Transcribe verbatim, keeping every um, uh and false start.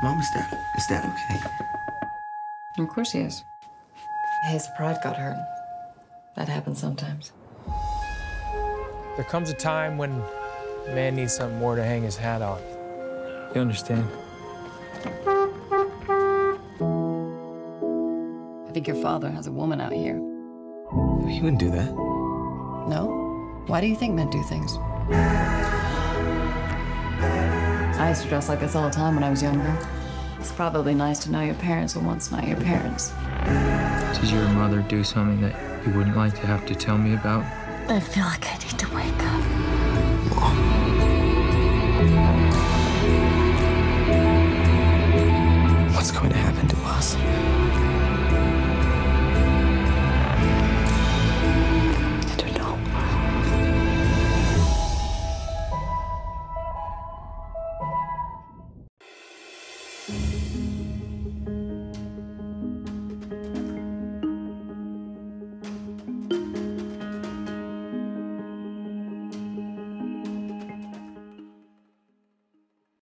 Mom, is Dad, is Dad okay? Of course he is. His pride got hurt. That happens sometimes. There comes a time when a man needs something more to hang his hat on. You understand? I think your father has a woman out here. He wouldn't do that. No? Why do you think men do things? I used to dress like this all the time when I was younger. It's probably nice to know your parents were once not your parents. Did your mother do something that you wouldn't like to have to tell me about? I feel like I need to wake up. Mom. What's going to happen to us?